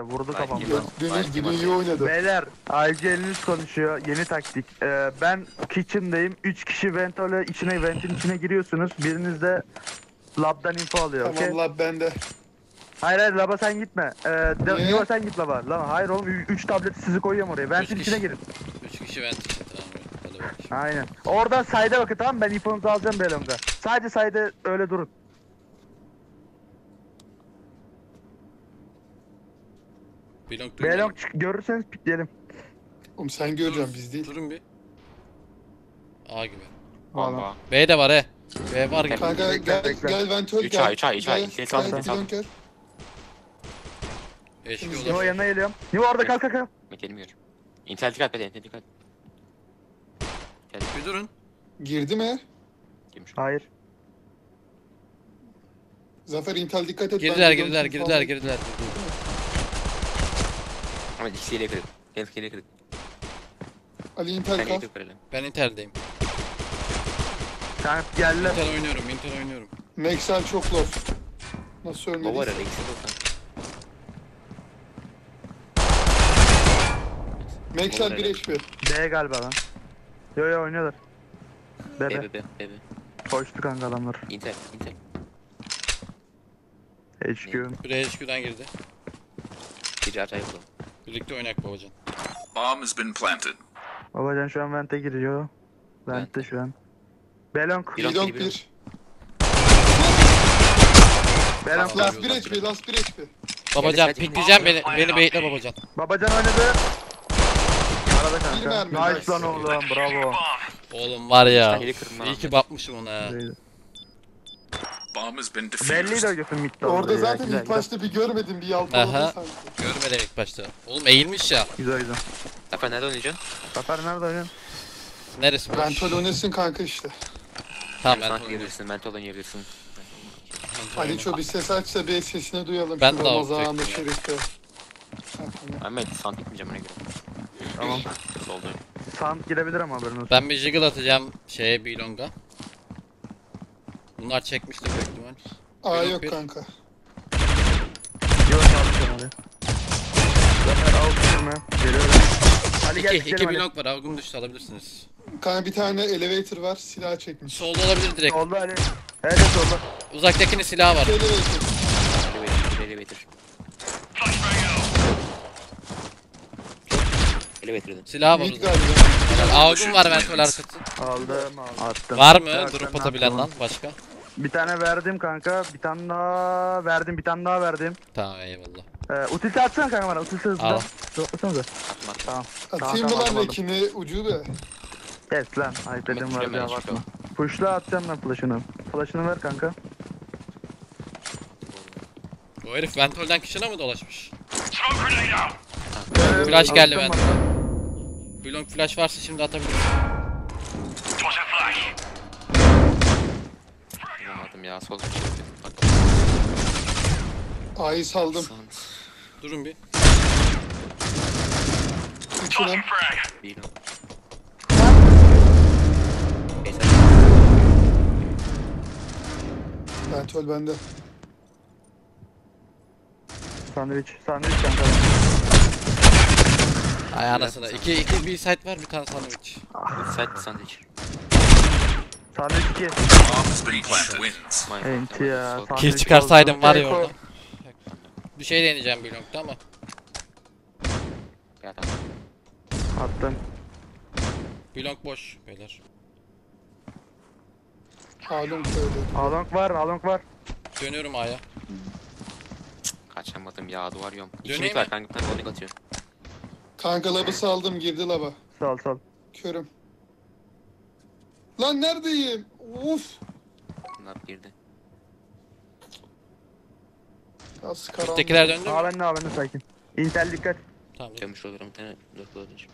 vurdu Belki kafamdan. Dün iyi oynadı. Beyler, IGL'iniz konuşuyor. Yeni taktik. Ben kitchen'dayım. 3 kişi ventin içine giriyorsunuz. Biriniz de lab'dan info alıyor. Tamam okey? lab bende. Hayır lab'a sen gitme. Niye? Niva sen git lab'a. Lan hayır oğlum 3 tableti sizi koyuyorum oraya. Ventin Üç içine kişi. girin. 3 kişi vent için tamam. Hadi bakayım. Aynen. Oradan side'e bakın tamam mı? Ben infonuzu alacağım Belong'a. Sadece side'e öyle durun. Belong duymadım. Belong görürseniz pikleyelim. Oğlum sen göreceksin biz değil. Durun bir. A gibi. Bomba. B de var he. B var gibi. Kanka gel Ventol 3 gel. A 3 A 3 A. Gel, İkili kaldı. gel, İkili kaldı. Blanker. Eşki Niva olur. yanına geliyorum. Niva orada kalk kalk kalk. Gelmiyor. Intel dikkat et. Intel dikkat. Bir durun. Girdi mi? Girmiş. Hayır. Zafer Intel dikkat et. Girdiler ben girdiler gidiyorum girdiler falan. girdiler. Ama ikisiyle kırık. Ikisiyle kırık. Ali Intel Sen kal. iyi kırık. Ben Intel'deyim. Kanka geldiler. Intel oynuyorum. Intel oynuyorum. Maxwell çok low. Nasıl Baba var ölmeliyiz? herhalde ikisi de olsan. Maxwell Baba 1 HP. B galiba lan. Yo oynuyorlar. Bebe. Bebe. Koştu kanka adamlar. Intel. HQ. Biri HQ'dan girdi. Gece acayip oldu. Birlikte oynak babacan. Bomb has been planted. Babacan şu an vente giriyor. Vente şu an. Belong. Bir long Long bir. 1. Belong. Tamam. Last 1 HP. Last 1 HP. Babacan Geldi, pikleyeceğim beni. Beni baitle babacan. Babacan oynadı. Arada Bir kanka. mermi, Nice lan oğlum bravo. Oğlum var ya. Sen yedi kırdın İyi lan. ki bakmışım ona ya. Bomb has been Belliydi defused. o götün midde Orada olduğu ya. zaten Güzel, ilk başta bir görmedim bir yalpa Aha. oldu sanki. Görmedim ilk başta. Oğlum eğilmiş ya. Güzel güzel. Zafer nerede oynayacaksın? Zafer nerede oynuyorsun? Neresi boş? Ventol oynasın kanka işte. Tamam Sen ben oynayabilirim. oynayabilirsin. Mental oynayabilirsin. Ali çok bir ses açsa bir sesini duyalım. Ben şu de Ramazan'ı alacaktım ya. Şerif'te. Ahmet sant gitmeyeceğim ona göre. Tamam. Solda. Sound girebilir ama haberin olsun. Ben bir jiggle atacağım şeye Bilong'a. Bunlar çekmiştir büyük ihtimal. Aa Yok, yok bir. kanka. Yok alacağım hadi. Zafer al girme. Geliyorum. Ali gel İki gidelim Ali. Bilong var. Avgum düştü alabilirsiniz. Kanka bir tane elevator var silah çekmiş. Solda olabilir direkt. Oldu Ali. Evet oldu. Uzaktakinin silahı var. Elevator. Elevator. Elevator'da. Silahı var Mid uzak. galiba. Avgum var ventol arkası. Aldım. Attım. Var mı? Evet, Drop ben atabilen attım. lan başka? Bir tane verdim kanka. Bir tane daha verdim. Bir tane daha verdim. Tamam eyvallah. Utility atsana kanka bana. Utility hızlı. Al. Droplasana. Atma. Tamam. Atayım mı Tamam, lan aldım. rekini ucu be. Kes lan. iPad'im var Bilemedim bir çünkü bakma. Push'la atacağım ben flash'ını. Flash'ını ver kanka. O herif ventolden kişine mi dolaşmış? Flash Flash geldi ventol. Bilong flash varsa şimdi atabilir. Bulamadım ya sol. Bak. A'yı saldım. Sant. Durun bir. İçine. Bir. Ventol bende. Sandviç. Sandviç kanka. Ay anasını. İki bir site var bir tane sandwich. Side sandwich. Sandviç 2. Bomb has been planted. Wins. Enti ya. Sol. Sandviç Kill çıkarsaydım oldu. var ya Eko. orada. Bir şey deneyeceğim Bilong'da ama. Ya tamam. Attım. Bilong boş beyler. Halum söyle. Along var. Along var. Dönüyorum A'ya. Kaçamadım ya duvar yom. Döneyim İkimiz mi? var kanka bir tane bowling atıyor. Kanka labı saldım girdi laba. Sal sal. Körüm. Lan neredeyim? Uf. Bunlar girdi. Az karanlık. Üsttekiler döndü mü? Aa ben de sakin. Intel dikkat. Tamam dur. Dönmüş olurum bir tane dört kullanacağım.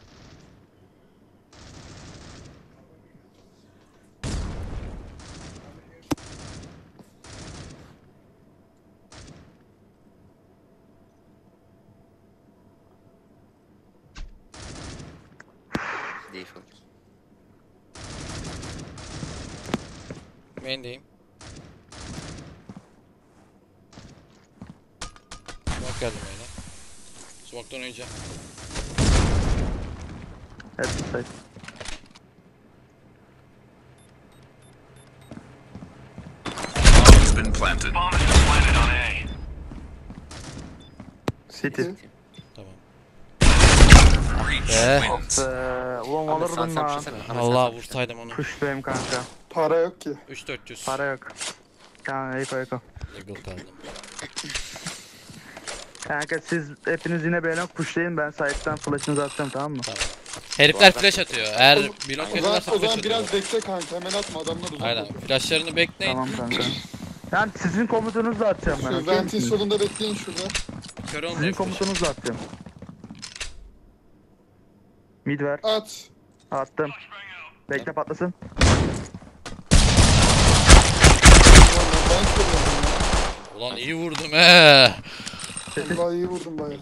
Default. Main'deyim. Bak geldim öyle. Smoke'dan oynayacağım. Evet, site. Bomb has been planted. City. Tamam. Breach wins. Ulan Ahmet alırdım sen lan. pişirsene. Ahmet, sen Allah pişir. vursaydım onu. Tuşlayayım kanka. Para yok ki. 3400. Para yok. Kanka Eko. Legal kaldım. Kanka siz hepiniz yine beğenen pushlayın, ben site'den flash'ınızı atacağım, tamam mı? Herifler flash atıyor. Eğer blok O zaman, verirlerse o flash zaman biraz atıyor. bekle kanka. Hemen atma, adamlar uzak. Aynen. Flashlarını bekleyin. Tamam kanka. Yani sizin komutunuzla atacağım ben. Şu okey ventin misiniz? solunda bekleyin şurada. Kör Sizin olmuyor flash. komutunuzla atacağım. Mid ver. At. Attım. Bekle patlasın. Ben soruyorum Ulan iyi vurdum he. ya. Vallahi iyi vurdum bayağı.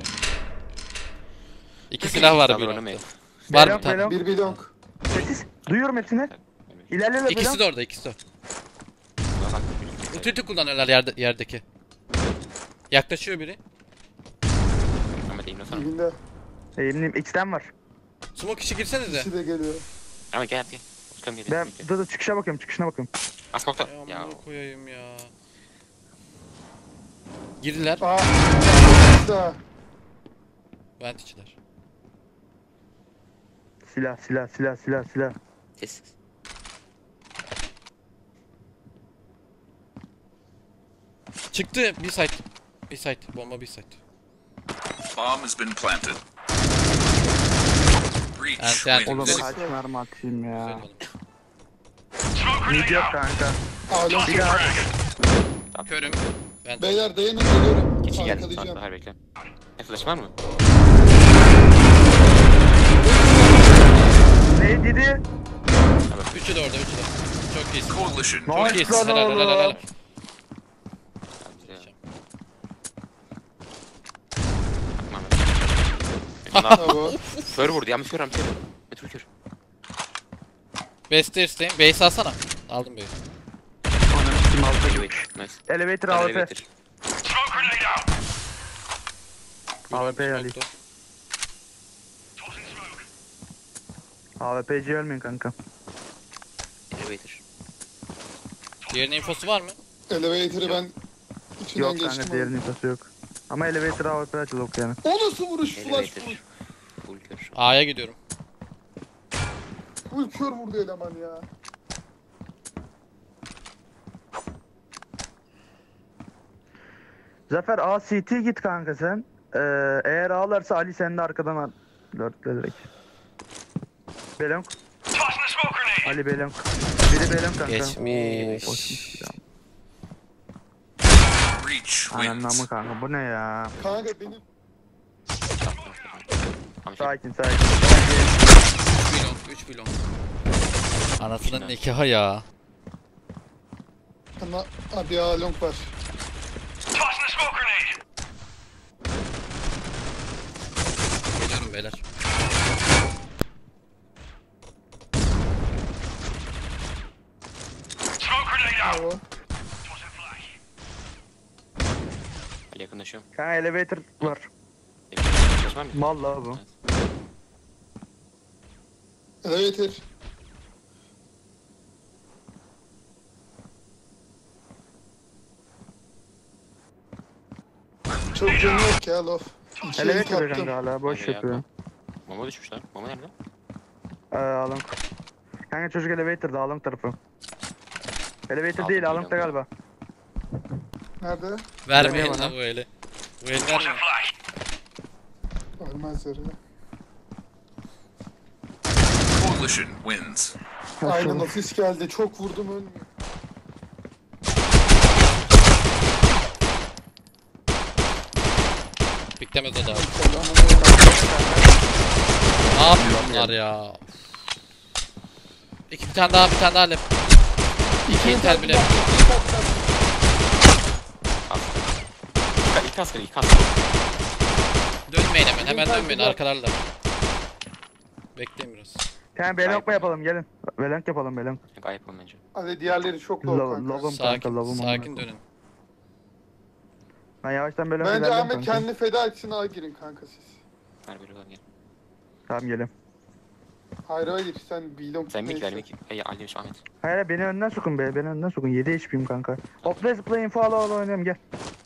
İki silah var Sağda bir oynamayın. nokta. Var bir Belon, tane. belon. Bir bidon. Sessiz. Duyuyorum hepsini. İlerle İkisi belon. de orada, ikisi de. Ulti kullanıyorlar yerdeki. Yaklaşıyor biri. Ahmet eğimle sana. Dibinde. Eğimliyim. X'ten var. Smoke işi girsenize. İkisi de geliyor. Ahmet gel gel. Çıkalım geri. Ben dur çıkışa bakıyorum, çıkışına bakıyorum. Asmokta. Ay Ya. amına koyayım ya. Girdiler. Aa. Daha. Vent içiler. Silah, silah, silah, silah, silah. Sessiz. Çıktı bir site. Bir site. Bomba bir site. Bomb has been planted. Breach Ant, Oğlum wins. Güzel. kaç mermi atayım Güzel ya. oğlum. Mid yok kanka. Alo. Bir daha. Körüm. Vent. Beyler dayanın, geliyorum. Keçi geldi. Arkalayacağım. Daha bekle. Ne flash var mı? Ne dedi? Üçü de orada, üçü de. Çok iyisin. Coalition Çok Nice iyisin. lan Helal helal helal. oğlum. Bravo. Kör vurdu ya. Kör amca. Metrol kör. Base'de isteyim. Base alsana. Aldım base'i. Ananı kim aldı? Elevator. Nice. Elevator AWP. Elevator. AWP'yi alayım. Smoke'tu. AWP'ci ölmeyin kanka. Elevator. Diğerinin infosu var mı? Elevator'ı ben içinden Yok geçtim. kanka, diğerinin infosu yok. Ama elevator AWP açıldı ok yani. O nasıl vuruş? Flash Elevator. vuruş. Full kör. A'ya gidiyorum. Full kör vurdu eleman ya. Zafer A CT git kanka sen. Eğer ağlarsa Ali sen de arkadan al. Dörtle direkt. Belonk. Ali Belonk. Biri Belonk kanka. Geçmiş. Oo, boşmuş ya. Breach Ananın wins. amı kanka, bu ne ya? Kanka benim Ahmet. Sakin sakin. 3 milyon, 3 milyon. Anasının nikahı ya. ama abi ya long var. Geliyorum beyler. Bravo. Ali yakınlaşıyorum. Kanka elevator var. Flash var mı? Mal la bu. Elevator. Çok canı yok ya lof. İkiye Elevator kaptım. kanka hala boş Hadi ya, yapıyor. Mama düşmüş lan. Mama nerede? Along. Kanka çocuk elevator'da, Along tarafı. Elevator Aldım, değil, Along'da biliyorum. galiba. Nerede? Verme Dönüyor eline bana. bu eli. Bu el verme. Ölmezler ya. Coalition wins. Aynen ofis geldi. Çok vurdum ölmüyor. Beklemez o da. Allah'ım. Ne yapıyor bunlar ya? Bir tane daha, bir tane daha lep. İki intel bile. İlk asker, ilk asker. Dönmeyin hemen dönmeyin arkalarla. Bekleyin biraz. Kanka Belonk mu yapalım, gelin. Belonk yapalım, Belonk. Gayet olun bence. Hadi diğerleri çok low kanka. Lovum kanka, lovum. Sakin dönün. Ben yavaştan Belonk Bence ilerliyorum Ahmet kanka. kendini feda etsin A girin kanka siz. Ver bir ulan gel. Tamam geliyorum. Hayır hayır sen Bilon Sen mid ver mid. Hey Ali şu Ahmet. Hayır beni önden sokun be. Beni önden sokun. 7 HP'yim kanka. Hopla zıpla info ala oynuyorum gel.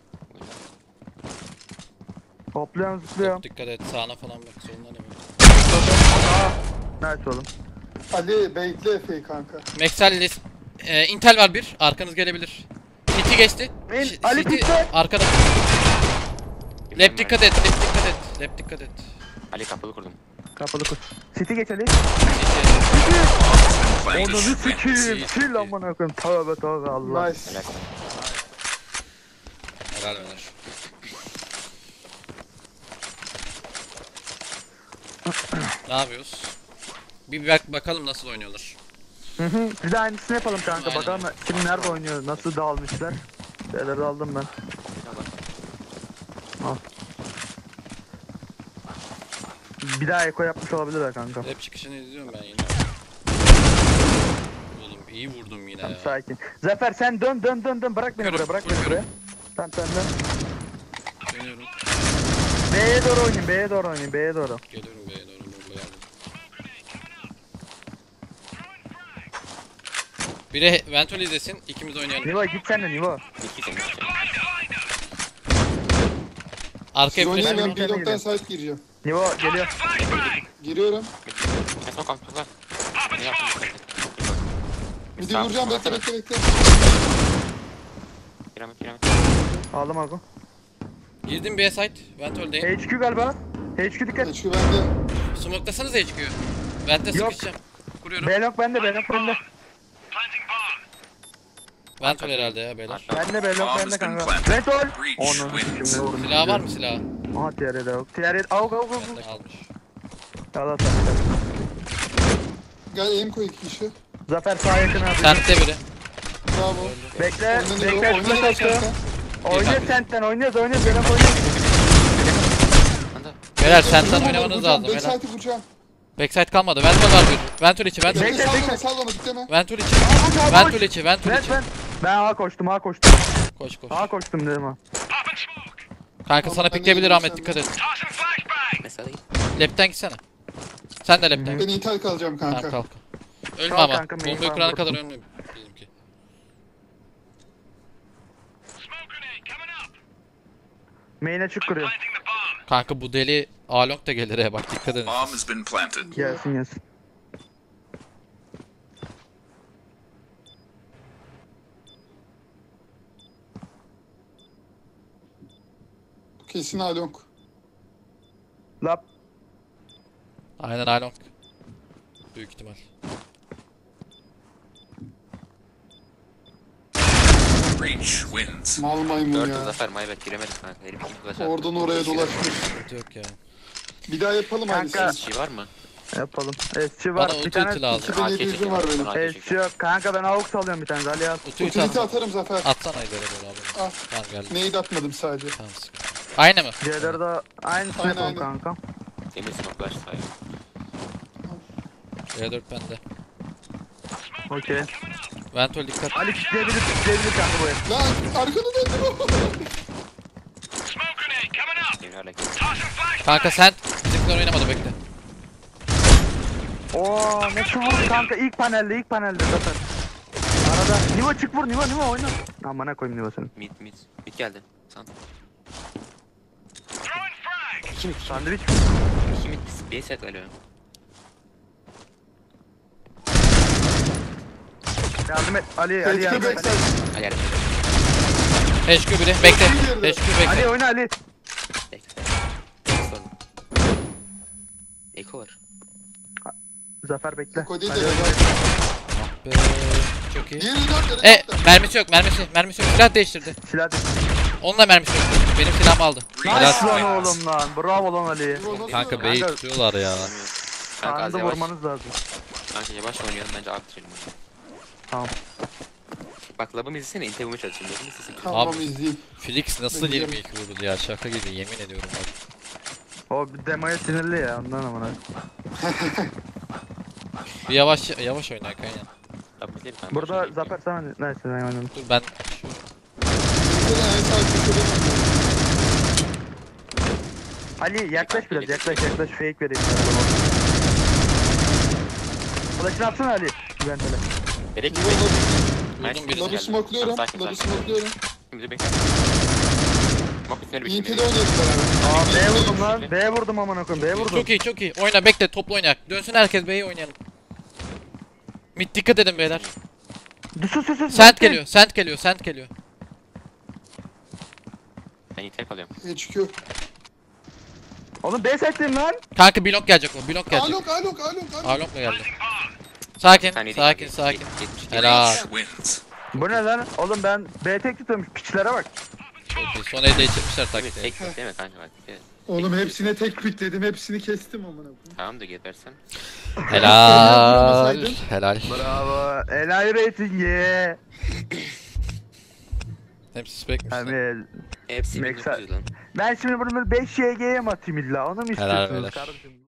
Hopluyorum zıplıyorum. Dikkat et sağına falan bak soluna ne böyle. Nice oğlum. Ali bekle Efe'yi kanka. Maxwell Intel var bir. Arkanız gelebilir. City geçti. Ali City bitti. arkada. Lap dikkat et. Lap dikkat et. Lap dikkat et. Ali kapalı kurdum. Kapalı kur. City geç Ali. City. Planted Onu bir sikiyim. City. Sil amına koyayım. Tövbe tövbe Allah. Nice. Helal. Helal beyler. Ne yapıyoruz? Bir bakalım nasıl oynuyorlar. Hı hı. Bir de aynısını yapalım kanka. Aynen. Bakalım kim nerede oynuyor. Nasıl dağılmışlar. Şeyleri aldım ben. Al. Bir daha eko yapmış olabilirler kanka. Hep çıkışını izliyorum ben yine. Oğlum iyi vurdum yine ya. Sakin. Zafer sen dön. Bırak beni Yürü, buraya. Bırak beni yürü. buraya. Tamam sen dön. Dönüyorum. B'ye doğru oynayın. B'ye doğru oynayın. B'ye doğru. Geliyorum B'ye doğru. Bomba geldi. Biri Ventol izlesin. İkimiz oynayalım. Nivo git sen de Nivo. İki seni. Arka Siz oynayın yapacağız. ben bir tane Bilon'dan gireyim. site gireceğim. Nivo geliyor. Giriyorum. Ne son kalktı lan? Ne yaptın? Bir de vuracağım bekle. Piramit. Aldım Ago. Girdim B'ye site. Ventol'deyim. HQ galiba. HQ dikkat. Şu bende. Smoklasanız HQ'yu. Vent'e Yok. sıkışacağım. Kuruyorum. Belok bende. Belok bende. Ventol herhalde ya beyler. Bende Belok Bomb bende has been kanka. planted. Retol. Breach Onu wins. şimdi vurdum. Silahı var mı silahı? Aha TR'de yok. TR'de. Av. Bende kalmış. Al at. Gel aim koy 2 kişi. Zafer sağ yakın abi. Sent'te biri. Bravo. Bekle. Bekle. Oynanıyor. Flash attı. Oynanıyor. Oynuyor sentten. Oynuyoruz. Belok oynuyor. Beyler Sent'ten oynamanız lazım. Beyler. Backside'i vuracağım. Backside kalmadı. Ventol var bir. Ventol içi. Ventol Bekle, içi. bekle. Sallama bitleme. Ventol içi. Aa, Ventol boş. içi. Ventol Ben içi. ben A koştum. A koştum. Koş koş. A koştum dedim ha. Kanka sana ben de pikleyebilir girdim Ahmet sen dikkat de. et. Mesela iyi. Lapten gitsene. Sen de lapten. Ben intel kalacağım Tamam kanka. kalk. Ölme Kalk ama. kanka, main Bombayı falan kurana kadar vursun. ölme bizimki. Main açık kuruyor. Kanka bu deli Along da gelir he bak dikkat edin. Bomb has been planted. Gelsin. Kesin Along. Lap. Aynen Along. Büyük ihtimal. Breach wins. Mal maymun Dördü ya. zafer maybet giremedik kanka. Herif iki flash attı. Oradan oraya dolaşmış. Sıkıntı yok ya. Bir daha yapalım Kanka. aynısını. Şey var mı? Yapalım. Esçi var. Bana Bir ulti tane ulti lazım. 2700'üm var benim. esçi yok. Kanka ben AUX alıyorum bir tane. Ali al. Utuyu Utility tamam. atarım Zafer. Atsana ileri doğru abi. Al. Tamam geldi. Nade atmadım sadece. Tamam sıkıntı. Aynı mı? C4'de aynısını Aynen, yapalım aynen. kanka. Temiz smoklaş sayı. C4 bende. Okey. Ventol dikkat. Ali kitleyebilir kanka bu el. Lan arkada döndü bu. Evlerle Kanka sen bizimkiler oynamadı bekle. Oo ne çabuk kanka ilk panelde zaten. Arada Nivo çık vur Nivo oyna. Amına koyayım Nivo senin. mid. Mid geldi. San. Sandviç. İki mid. Bir set galiba. Yardım et Ali HQ yardım et. backside. Hayal. HQ biri bekle. HQ bekle. Ali oyna Ali. Bekle. Eko var. Zafer bekle. Eko değil Ali de oyna. Be, çok iyi. Diğeri dört. Mermisi yok. Mermisi yok. Silah değiştirdi. Silah değil. Onunla mermisi yok. Benim silahımı aldı. Helal. Nice lan oğlum lan. Bravo lan Ali. Kanka B'yi tutuyorlar ya. Kanka az Anında yavaş. vurmanız lazım. Kanka yavaş oynayalım bence arttıralım. Tamam. Bak labımı izlesene intevime çalışıyorum. Labımı izlesene. Tamam Abi. izleyeyim. Felix nasıl Ben 22 vurdu ya şaka gibi yemin ediyorum bak. O bir demoya sinirli ya ondan amına. Bir yavaş oyna kaynan. Labı değil kanka. Burada Zafer sen neyse ben oynadım. Dur ben şu Bir de en sağ köşede. Ali yaklaş biraz yaklaş fake vereyim. Flash'ını atsana Ali. Güventele. Gerek yok. Vurdum birini. Lobi smokluyorum. Sakin, Lobi sakin. smokluyorum. Şimdi bekle. Smoke bitmeli bir İntide oynayalım beraber. Aa B vurdum lan. B vurdum amına koyayım. B vurdum. Çok iyi çok iyi. Oyna bekle toplu oynayak. Dönsün herkes B'yi oynayalım. Mid dikkat edin beyler. Sus. Sent geliyor. Sent geliyor. Sent geliyor. Ben yeter kalıyorum. HQ. Oğlum B seçtim lan. Kanka blok gelecek o. Blok gelecek. Alok. Arlong mu geldi? Sakin. Saniye Sakin. değil, Sakin. 72. Helal. Wins. Bu ne lan? Oğlum ben B tek tutuyormuş. Piçlere bak. Çok iyi. Son elde içirmişler Tabii taktiği. tek değil mi kanka bak. Evet. Oğlum hepsine tek pikledim. Hepsini kestim amına koyayım. Tamam da gebersen. Helal. Helal. Bravo. Elay ratingi. Hepsi spekmiş. lan. Abi Hepsi Meksel. 1900 lan. ben şimdi bunu 5 YG'ye mi atayım illa? Onu mu Helal istiyorsunuz beyler. kardeşim?